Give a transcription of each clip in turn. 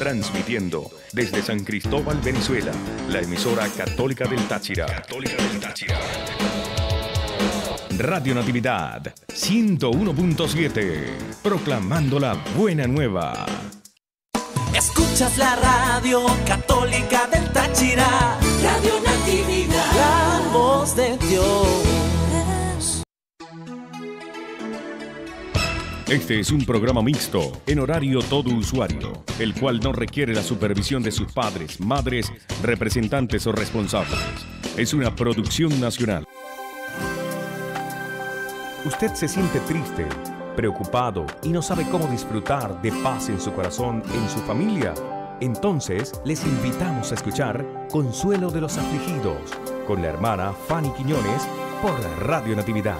transmitiendo desde San Cristóbal, Venezuela, la emisora Católica del Táchira. Radio Natividad 101.7, proclamando la buena nueva. Escuchas la radio Católica del Táchira, Radio Natividad, la voz de Dios. Este es un programa mixto, en horario todo usuario, el cual no requiere la supervisión de sus padres, madres, representantes o responsables. Es una producción nacional. ¿Usted se siente triste, preocupado y no sabe cómo disfrutar de paz en su corazón, en su familia? Entonces, les invitamos a escuchar Consuelo de los Afligidos con la hermana Fanny Quiñones por Radio Natividad.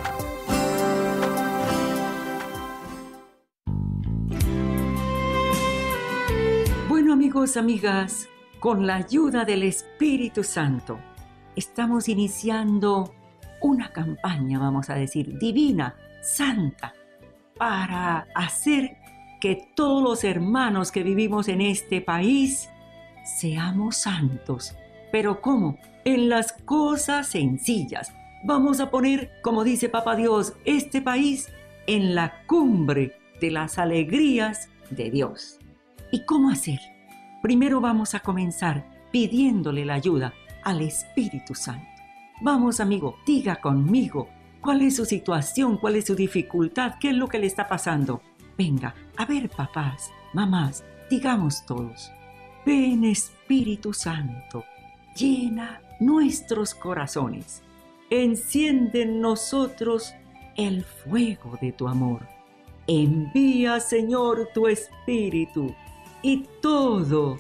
Bueno, amigos, amigas, con la ayuda del Espíritu Santo, estamos iniciando una campaña, vamos a decir, divina, santa, para hacer que todos los hermanos que vivimos en este país seamos santos. ¿Pero cómo? En las cosas sencillas. Vamos a poner, como dice Papá Dios, este país en la cumbre de las alegrías de Dios. ¿Y cómo hacer? Primero vamos a comenzar pidiéndole la ayuda al Espíritu Santo. Vamos, amigo, diga conmigo, ¿cuál es su situación? ¿Cuál es su dificultad? ¿Qué es lo que le está pasando? Venga, a ver, papás, mamás, digamos todos. Ven, Espíritu Santo, llena nuestros corazones. Enciende en nosotros el fuego de tu amor. Envía, Señor, tu Espíritu, y todo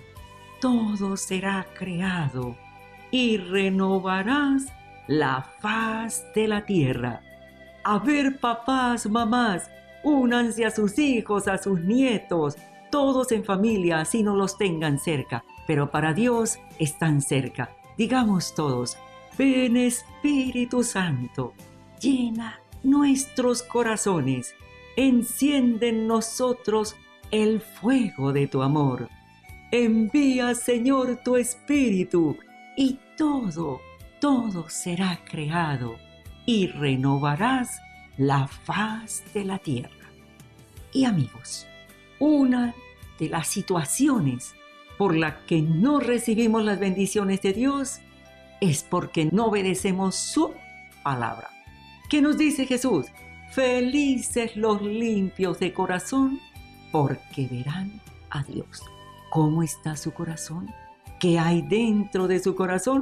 será creado, y renovarás la faz de la tierra. A ver, papás, mamás, únanse a sus hijos, a sus nietos, todos en familia, así no los tengan cerca, pero para Dios están cerca. Digamos todos, ven Espíritu Santo, llena nuestros corazones, enciende en nosotros el fuego de tu amor. Envía, Señor, tu Espíritu, y todo será creado, y renovarás la faz de la tierra. Y amigos, una de las situaciones por la que no recibimos las bendiciones de Dios es porque no obedecemos su palabra. ¿Qué nos dice Jesús? Felices los limpios de corazón, porque verán a Dios. ¿Cómo está su corazón? ¿Qué hay dentro de su corazón?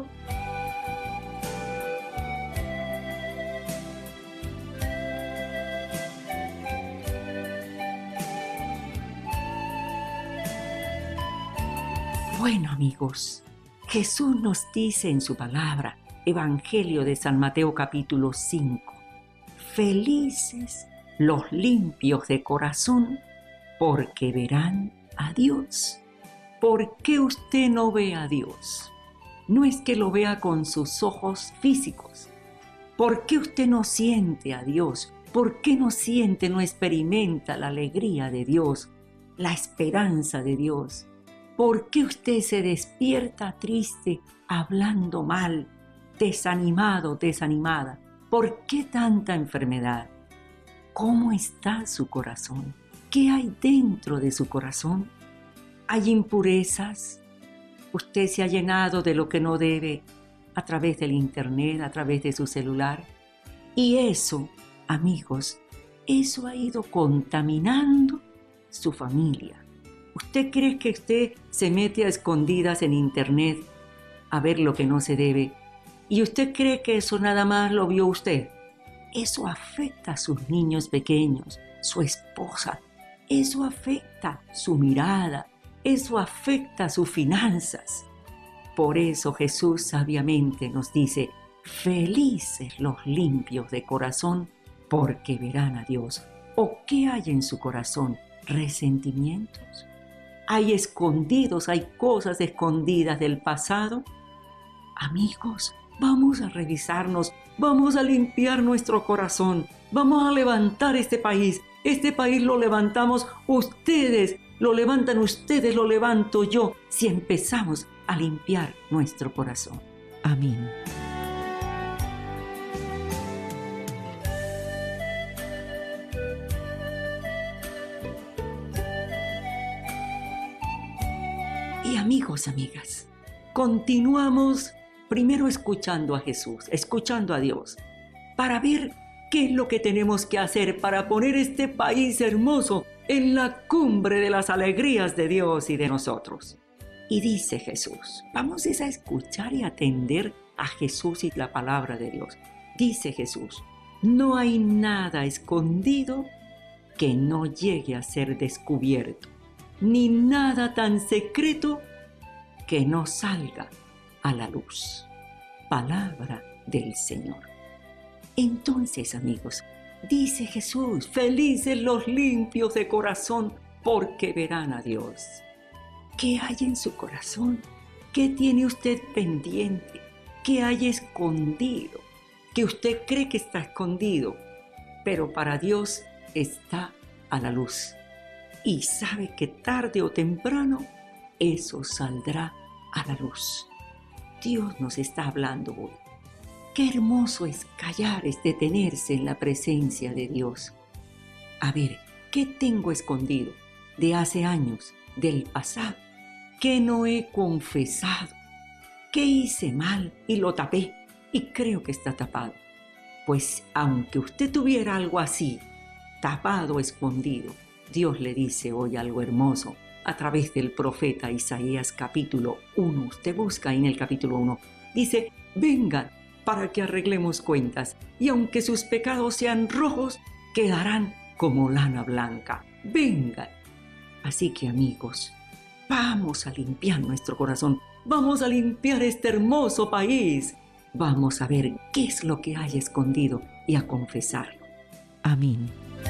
Bueno, amigos, Jesús nos dice en su palabra, Evangelio de San Mateo capítulo 5, felices los limpios de corazón, porque verán a Dios. ¿Por qué usted no ve a Dios? No es que lo vea con sus ojos físicos. ¿Por qué usted no siente a Dios? ¿Por qué no siente, no experimenta la alegría de Dios, la esperanza de Dios? ¿Por qué usted se despierta triste, hablando mal, desanimado, desanimada? ¿Por qué tanta enfermedad? ¿Cómo está su corazón? ¿Qué hay dentro de su corazón? ¿Hay impurezas? ¿Usted se ha llenado de lo que no debe a través del internet, a través de su celular? Y eso, amigos, eso ha ido contaminando su familia. ¿Usted cree que usted se mete a escondidas en internet a ver lo que no se debe? ¿Y usted cree que eso nada más lo vio usted? Eso afecta a sus niños pequeños, su esposa. Eso afecta su mirada. Eso afecta sus finanzas. Por eso Jesús sabiamente nos dice, felices los limpios de corazón, porque verán a Dios. ¿O qué hay en su corazón? ¿Resentimientos? ¿Hay escondidos, hay cosas escondidas del pasado? Amigos, vamos a revisarnos, vamos a limpiar nuestro corazón, vamos a levantar este país. Este país lo levantamos ustedes Lo levantan ustedes, lo levanto yo, si empezamos a limpiar nuestro corazón. Amén. Y amigos, amigas, continuamos primero escuchando a Jesús, escuchando a Dios, para ver qué es lo que tenemos que hacer para poner este país hermoso en la cumbre de las alegrías de Dios y de nosotros. Y dice Jesús, vamos a escuchar y atender a Jesús y la palabra de Dios. Dice Jesús, no hay nada escondido que no llegue a ser descubierto, ni nada tan secreto que no salga a la luz. Palabra del Señor. Entonces, amigos, dice Jesús, felices los limpios de corazón, porque verán a Dios. ¿Qué hay en su corazón? ¿Qué tiene usted pendiente? ¿Qué hay escondido? Que usted cree que está escondido, pero para Dios está a la luz. Y sabe que tarde o temprano eso saldrá a la luz. Dios nos está hablando hoy. Qué hermoso es callar, es detenerse en la presencia de Dios. A ver, ¿qué tengo escondido de hace años, del pasado? ¿Qué no he confesado? ¿Qué hice mal y lo tapé y creo que está tapado? Pues aunque usted tuviera algo así, tapado, escondido, Dios le dice hoy algo hermoso a través del profeta Isaías capítulo 1. Usted busca ahí en el capítulo 1. Dice, vengan para que arreglemos cuentas, y aunque sus pecados sean rojos, quedarán como lana blanca. Vengan. Así que, amigos, vamos a limpiar nuestro corazón, vamos a limpiar este hermoso país, vamos a ver qué es lo que hay escondido y a confesarlo. Amén.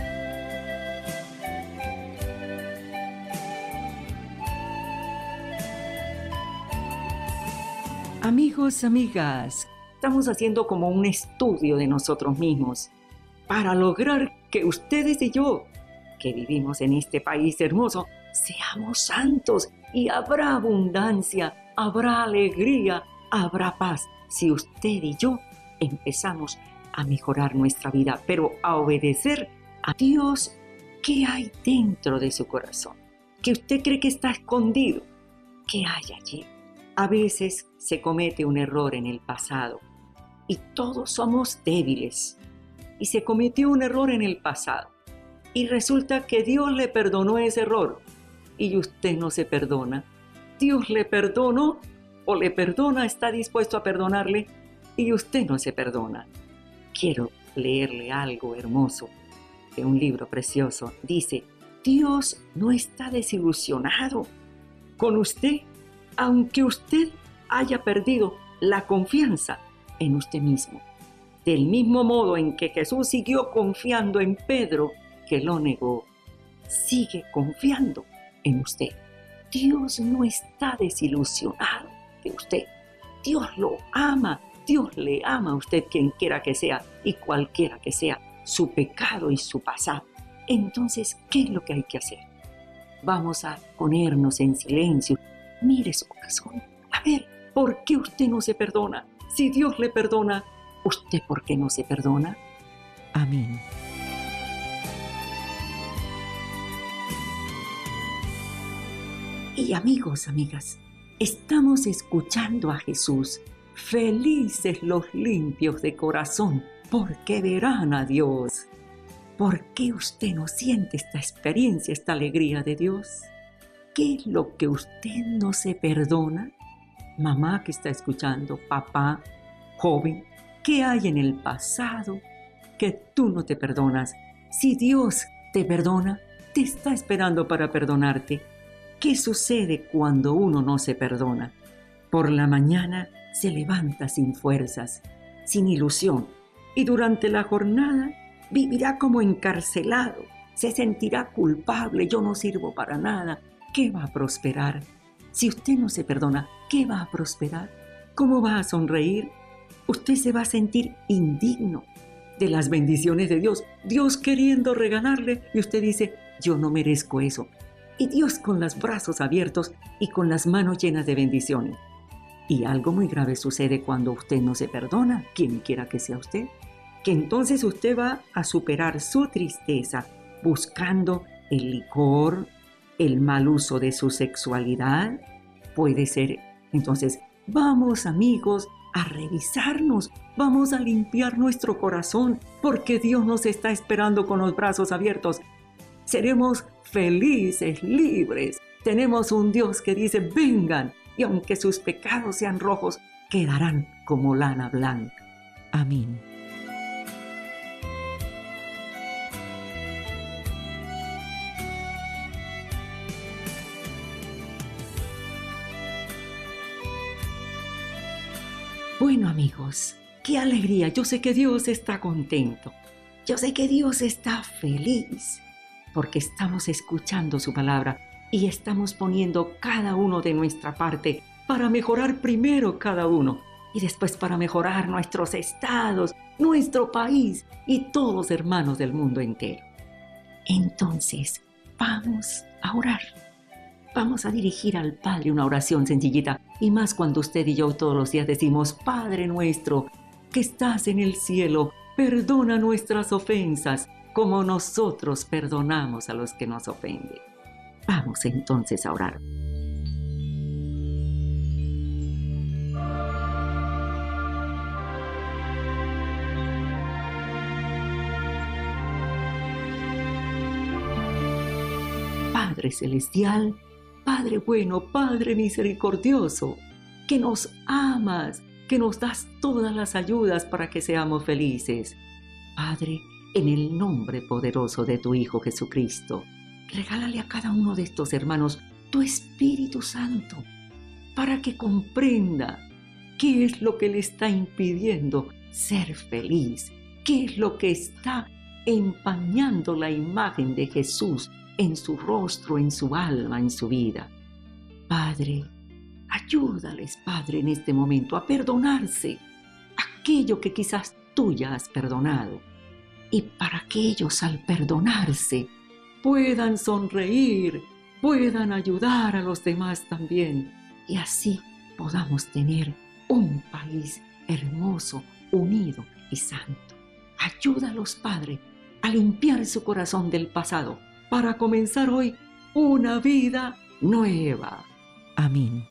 Amigos, amigas, estamos haciendo como un estudio de nosotros mismos para lograr que ustedes y yo, que vivimos en este país hermoso, seamos santos y habrá abundancia, habrá alegría, habrá paz si usted y yo empezamos a mejorar nuestra vida, pero a obedecer a Dios. ¿Qué hay dentro de su corazón? ¿Que usted cree que está escondido? ¿Qué hay allí? A veces se comete un error en el pasado y todos somos débiles. Y se cometió un error en el pasado y resulta que Dios le perdonó ese error y usted no se perdona. Dios le perdonó o le perdona, está dispuesto a perdonarle y usted no se perdona. Quiero leerle algo hermoso de un libro precioso. Dice, Dios no está desilusionado con usted, aunque usted haya perdido la confianza en usted mismo. Del mismo modo en que Jesús siguió confiando en Pedro, que lo negó, sigue confiando en usted. Dios no está desilusionado de usted. Dios lo ama. Dios le ama a usted, quien quiera que sea y cualquiera que sea su pecado y su pasado. Entonces, ¿qué es lo que hay que hacer? Vamos a ponernos en silencio. Mire su corazón. A ver, ¿por qué usted no se perdona? Si Dios le perdona, ¿usted por qué no se perdona? Amén. Y amigos, amigas, estamos escuchando a Jesús. Felices los limpios de corazón, porque verán a Dios. ¿Por qué usted no siente esta experiencia, esta alegría de Dios? ¿Qué es lo que usted no se perdona? Mamá que está escuchando, papá, joven, ¿qué hay en el pasado que tú no te perdonas? Si Dios te perdona, te está esperando para perdonarte. ¿Qué sucede cuando uno no se perdona? Por la mañana se levanta sin fuerzas, sin ilusión, y durante la jornada vivirá como encarcelado, se sentirá culpable, yo no sirvo para nada. ¿Qué va a prosperar? Si usted no se perdona, ¿qué va a prosperar? ¿Cómo va a sonreír? Usted se va a sentir indigno de las bendiciones de Dios. Dios queriendo regalarle y usted dice, yo no merezco eso. y Dios con los brazos abiertos y con las manos llenas de bendiciones. Y algo muy grave sucede cuando usted no se perdona, quien quiera que sea usted, que entonces usted va a superar su tristeza buscando el licor, el mal uso de su sexualidad. Puede ser, entonces, vamos amigos a revisarnos, vamos a limpiar nuestro corazón, porque Dios nos está esperando con los brazos abiertos. Seremos felices, libres. Tenemos un Dios que dice, vengan, y aunque sus pecados sean rojos, quedarán como lana blanca. Amén. Bueno amigos, qué alegría. Yo sé que Dios está contento. Yo sé que Dios está feliz porque estamos escuchando su palabra y estamos poniendo cada uno de nuestra parte para mejorar primero cada uno y después para mejorar nuestros estados, nuestro país y todos los hermanos del mundo entero. Entonces, vamos a orar. Vamos a dirigir al Padre una oración sencillita, y más cuando usted y yo todos los días decimos, Padre nuestro, que estás en el cielo, perdona nuestras ofensas, como nosotros perdonamos a los que nos ofenden. Vamos entonces a orar. Padre celestial, Padre bueno, Padre misericordioso, que nos amas, que nos das todas las ayudas para que seamos felices. Padre, en el nombre poderoso de tu Hijo Jesucristo, regálale a cada uno de estos hermanos tu Espíritu Santo para que comprenda qué es lo que le está impidiendo ser feliz, qué es lo que está empañando la imagen de Jesús en su rostro, en su alma, en su vida. Padre, ayúdales, Padre, en este momento a perdonarse aquello que quizás tú ya has perdonado, y para que ellos al perdonarse puedan sonreír, puedan ayudar a los demás también, y así podamos tener un país hermoso, unido y santo. Ayúdalos, Padre, a limpiar su corazón del pasado para comenzar hoy una vida nueva. Amén.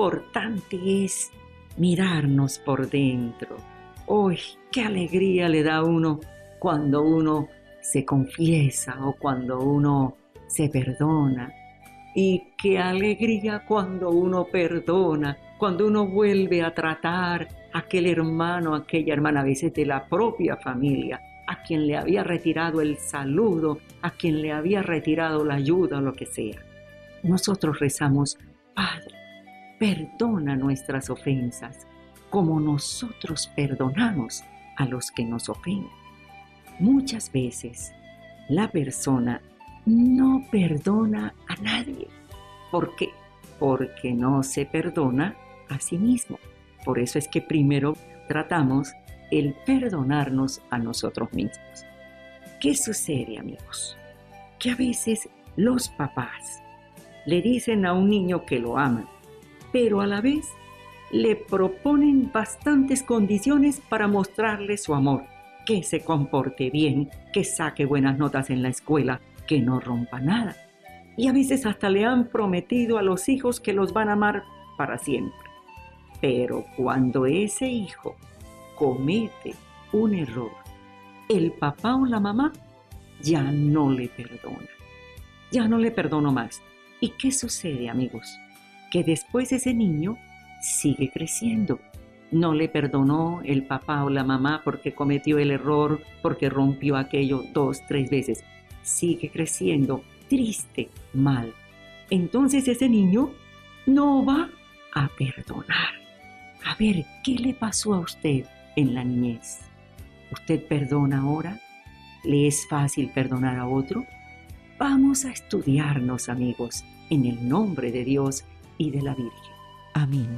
importante es mirarnos por dentro. ¡Uy, qué alegría le da a uno cuando uno se confiesa o cuando uno se perdona! Y qué alegría cuando uno perdona, cuando uno vuelve a tratar a aquel hermano, a aquella hermana, a veces de la propia familia, a quien le había retirado el saludo, a quien le había retirado la ayuda o lo que sea. Nosotros rezamos: Padre, perdona nuestras ofensas, como nosotros perdonamos a los que nos ofenden. Muchas veces la persona no perdona a nadie. ¿Por qué? Porque no se perdona a sí mismo. Por eso es que primero tratamos el perdonarnos a nosotros mismos. ¿Qué sucede, amigos? Que a veces los papás le dicen a un niño que lo aman, pero a la vez le proponen bastantes condiciones para mostrarle su amor: que se comporte bien, que saque buenas notas en la escuela, que no rompa nada. Y a veces hasta le han prometido a los hijos que los van a amar para siempre. Pero cuando ese hijo comete un error, el papá o la mamá ya no le perdona. Ya no le perdono más. ¿Y qué sucede, amigos? Que después ese niño sigue creciendo. No le perdonó el papá o la mamá porque cometió el error, porque rompió aquello 2, 3 veces. Sigue creciendo, triste, mal. Entonces ese niño no va a perdonar. A ver, ¿qué le pasó a usted en la niñez? ¿Usted perdona ahora? ¿Le es fácil perdonar a otro? Vamos a estudiarnos, amigos, en el nombre de Dios y de la Virgen. Amén.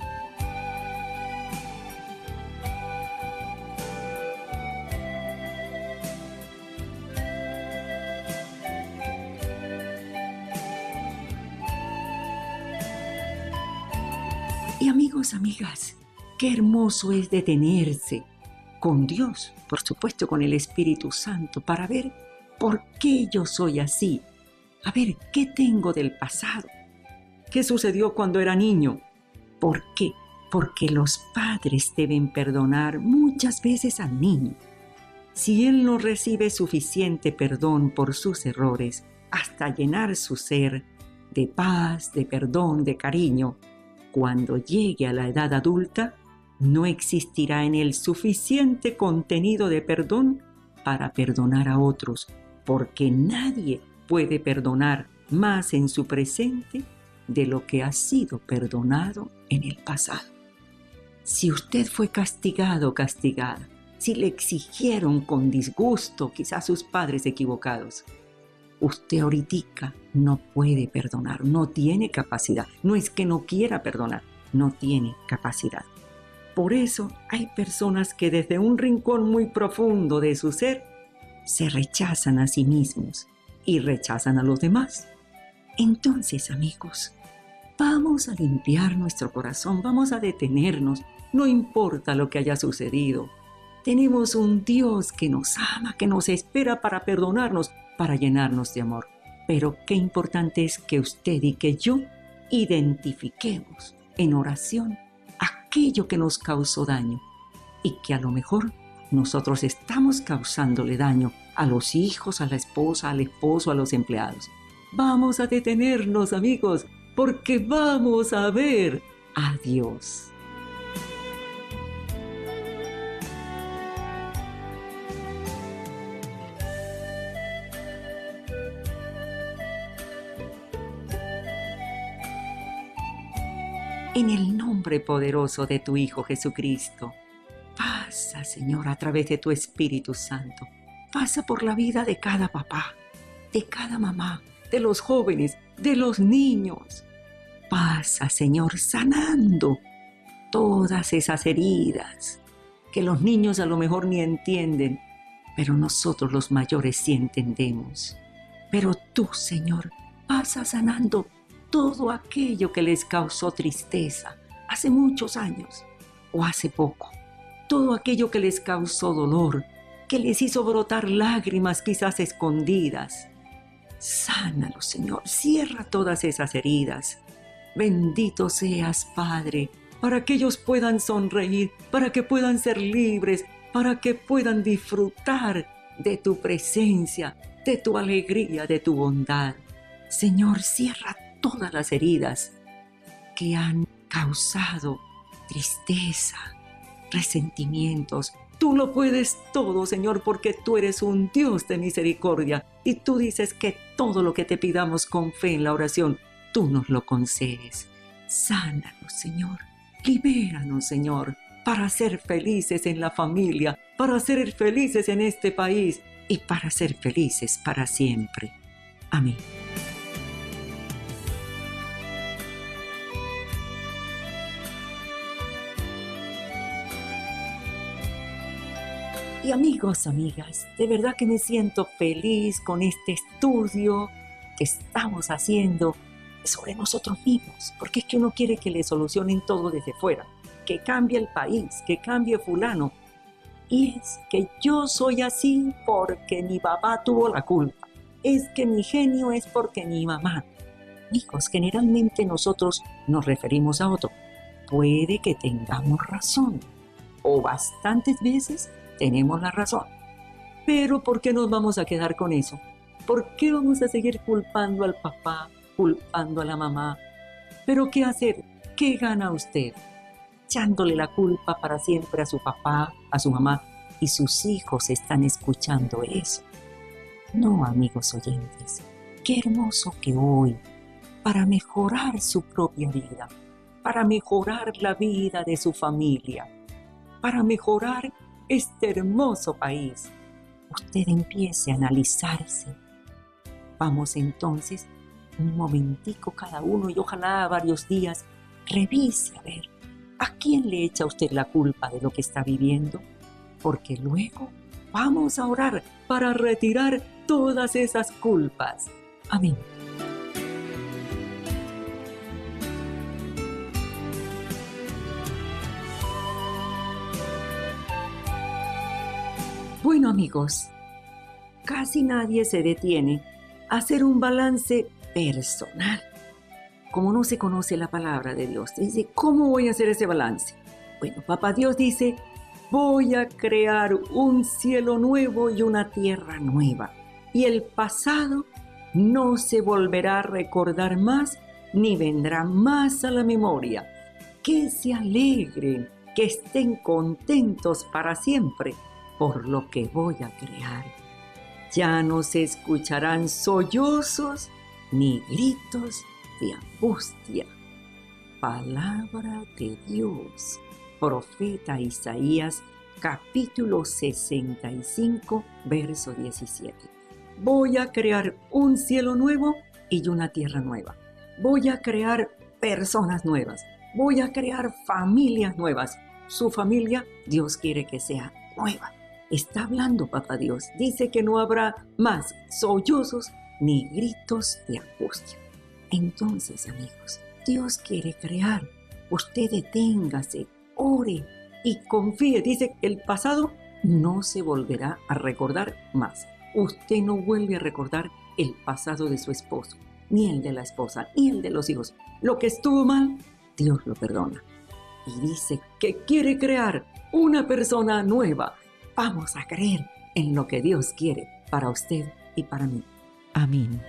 Y amigos, amigas, qué hermoso es detenerse con Dios, por supuesto con el Espíritu Santo, para ver por qué yo soy así. A ver, ¿qué tengo del pasado? ¿Qué sucedió cuando era niño? ¿Por qué? Porque los padres deben perdonar muchas veces al niño. Si él no recibe suficiente perdón por sus errores, hasta llenar su ser de paz, de perdón, de cariño, cuando llegue a la edad adulta, no existirá en él suficiente contenido de perdón para perdonar a otros, porque nadie puede perdonar más en su presente de lo que ha sido perdonado en el pasado. Si usted fue castigado o castigada, si le exigieron con disgusto quizás sus padres equivocados, usted ahorita no puede perdonar, no tiene capacidad. No es que no quiera perdonar, no tiene capacidad. Por eso hay personas que desde un rincón muy profundo de su ser se rechazan a sí mismos y rechazan a los demás. Entonces, amigos, vamos a limpiar nuestro corazón, vamos a detenernos, no importa lo que haya sucedido. Tenemos un Dios que nos ama, que nos espera para perdonarnos, para llenarnos de amor. Pero qué importante es que usted y que yo identifiquemos en oración aquello que nos causó daño y que a lo mejor nosotros estamos causándole daño a los hijos, a la esposa, al esposo, a los empleados. Vamos a detenernos, amigos, porque vamos a ver a Dios. En el nombre poderoso de tu Hijo Jesucristo, pasa, Señor, a través de tu Espíritu Santo. Pasa por la vida de cada papá, de cada mamá, de los jóvenes, de los niños. Pasa, Señor, sanando todas esas heridas que los niños a lo mejor ni entienden, pero nosotros los mayores sí entendemos. Pero tú, Señor, pasa sanando todo aquello que les causó tristeza hace muchos años o hace poco. Todo aquello que les causó dolor, que les hizo brotar lágrimas quizás escondidas. Sánalo, Señor, cierra todas esas heridas Bendito seas, Padre, para que ellos puedan sonreír, para que puedan ser libres, para que puedan disfrutar de tu presencia, de tu alegría, de tu bondad. Señor, cierra todas las heridas que han causado tristeza, resentimientos. Tú lo puedes todo, Señor, porque tú eres un Dios de misericordia y tú dices que todo lo que te pidamos con fe en la oración, tú nos lo concedes. Sánanos, Señor. Libéranos, Señor, para ser felices en la familia, para ser felices en este país y para ser felices para siempre. Amén. Y amigos, amigas, de verdad que me siento feliz con este estudio que estamos haciendo sobre nosotros mismos, porque es que uno quiere que le solucionen todo desde fuera, que cambie el país, que cambie fulano. Y es que yo soy así porque mi papá tuvo la culpa, es que mi genio es porque mi mamá. Amigos, generalmente nosotros nos referimos a otro. Puede que tengamos razón, o bastantes veces tenemos la razón. Pero ¿por qué nos vamos a quedar con eso? ¿Por qué vamos a seguir culpando al papá, culpando a la mamá? ¿Pero qué hacer? ¿Qué gana usted? Echándole la culpa para siempre a su papá, a su mamá, y sus hijos están escuchando eso. No, amigos oyentes, qué hermoso que hoy, para mejorar su propia vida, para mejorar la vida de su familia, para mejorar este hermoso país, usted empiece a analizarse. Vamos entonces, un momentico cada uno y ojalá varios días, revise a ver, ¿a quién le echa usted la culpa de lo que está viviendo? Porque luego vamos a orar para retirar todas esas culpas. Amén. Bueno, amigos, casi nadie se detiene a hacer un balance personal. Como no se conoce la palabra de Dios, dice, ¿cómo voy a hacer ese balance? Bueno, Papá Dios dice, voy a crear un cielo nuevo y una tierra nueva. Y el pasado no se volverá a recordar más, ni vendrá más a la memoria. Que se alegren, que estén contentos para siempre por lo que voy a crear. Ya no se escucharán sollozos ni gritos de angustia. Palabra de Dios. Profeta Isaías, capítulo 65, verso 17. Voy a crear un cielo nuevo y una tierra nueva. Voy a crear personas nuevas. Voy a crear familias nuevas. Su familia, Dios quiere que sea nueva. Está hablando Papá Dios. Dice que no habrá más sollozos ni gritos de angustia. Entonces, amigos, Dios quiere crear. Usted deténgase, ore y confíe. Dice que el pasado no se volverá a recordar más. Usted no vuelve a recordar el pasado de su esposo, ni el de la esposa, ni el de los hijos. Lo que estuvo mal, Dios lo perdona. Y dice que quiere crear una persona nueva. Vamos a creer en lo que Dios quiere para usted y para mí. Amén.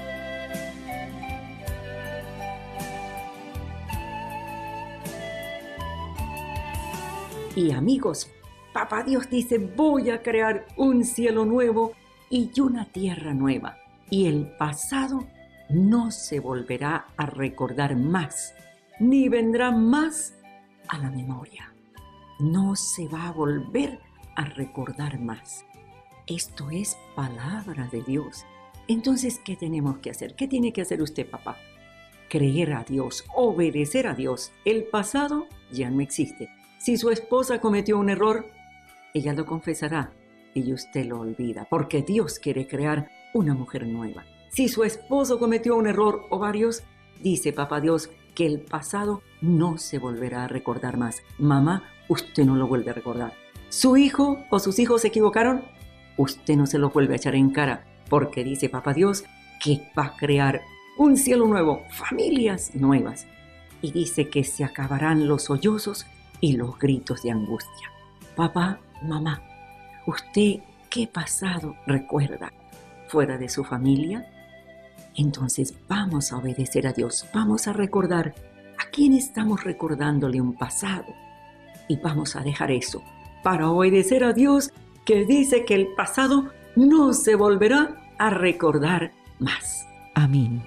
Y amigos, Papá Dios dice, voy a crear un cielo nuevo y una tierra nueva. Y el pasado no se volverá a recordar más, ni vendrá más a la memoria. No se va a volver a recordar más. Esto es palabra de Dios. Entonces, ¿qué tenemos que hacer? ¿Qué tiene que hacer usted, papá? Creer a Dios, obedecer a Dios. El pasado ya no existe. Si su esposa cometió un error, ella lo confesará y usted lo olvida, porque Dios quiere crear una mujer nueva. Si su esposo cometió un error o varios, dice Papá Dios que el pasado no se volverá a recordar más. Mamá, usted no lo vuelve a recordar. Su hijo o sus hijos se equivocaron, usted no se los vuelve a echar en cara, porque dice Papá Dios que va a crear un cielo nuevo, familias nuevas. Y dice que se acabarán los sollozos y los gritos de angustia. Papá, mamá, ¿usted qué pasado recuerda fuera de su familia? Entonces vamos a obedecer a Dios, vamos a recordar a quién estamos recordándole un pasado y vamos a dejar eso para obedecer a Dios, que dice que el pasado no se volverá a recordar más. Amén.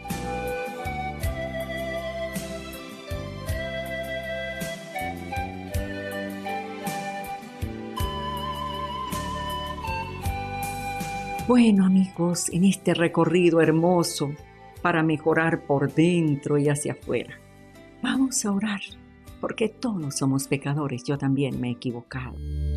Bueno, amigos, en este recorrido hermoso para mejorar por dentro y hacia afuera, vamos a orar, porque todos somos pecadores, yo también me he equivocado.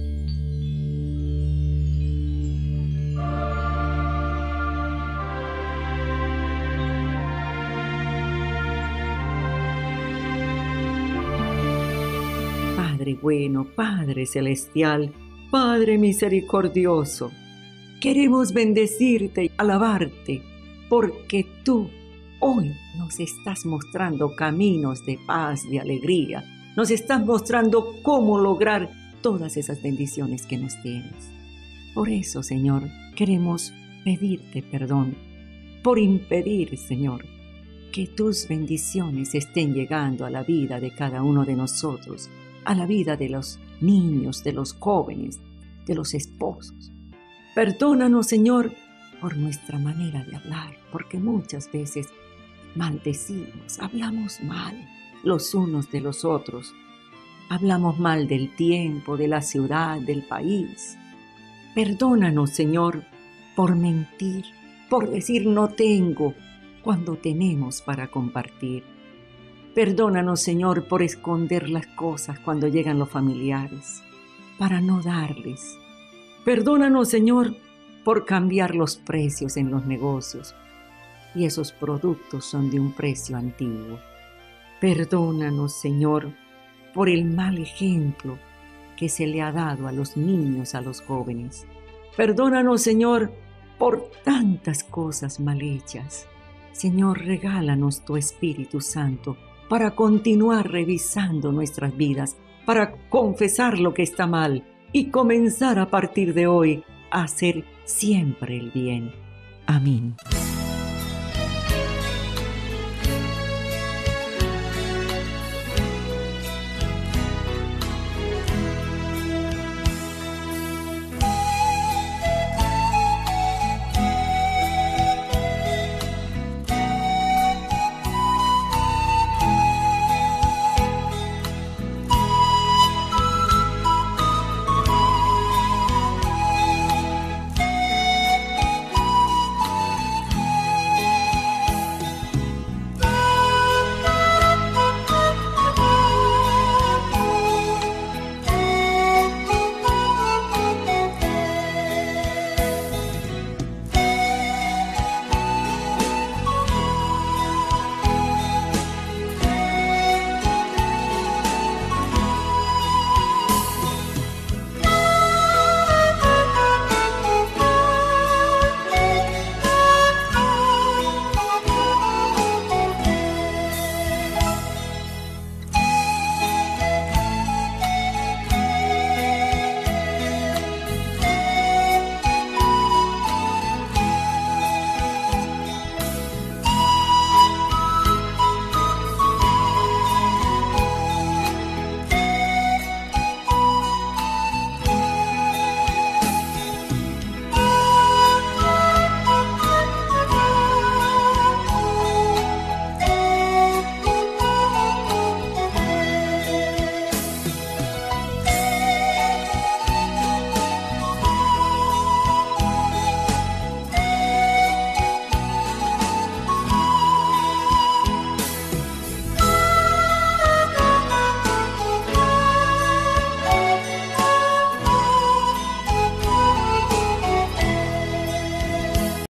Padre bueno, Padre celestial, Padre misericordioso, queremos bendecirte y alabarte, porque tú hoy nos estás mostrando caminos de paz, de alegría. Nos estás mostrando cómo lograr todas esas bendiciones que nos tienes. Por eso, Señor, queremos pedirte perdón por impedir, Señor, que tus bendiciones estén llegando a la vida de cada uno de nosotros, a la vida de los niños, de los jóvenes, de los esposos. Perdónanos, Señor, por nuestra manera de hablar, porque muchas veces maldecimos, hablamos mal los unos de los otros. Hablamos mal del tiempo, de la ciudad, del país. Perdónanos, Señor, por mentir, por decir no tengo cuando tenemos para compartir. Perdónanos, Señor, por esconder las cosas cuando llegan los familiares, para no darles. Perdónanos, Señor, por cambiar los precios en los negocios y esos productos son de un precio antiguo. Perdónanos, Señor, por el mal ejemplo que se le ha dado a los niños, a los jóvenes. Perdónanos, Señor, por tantas cosas mal hechas. Señor, regálanos tu Espíritu Santo para continuar revisando nuestras vidas, para confesar lo que está mal y comenzar a partir de hoy a hacer siempre el bien. Amén.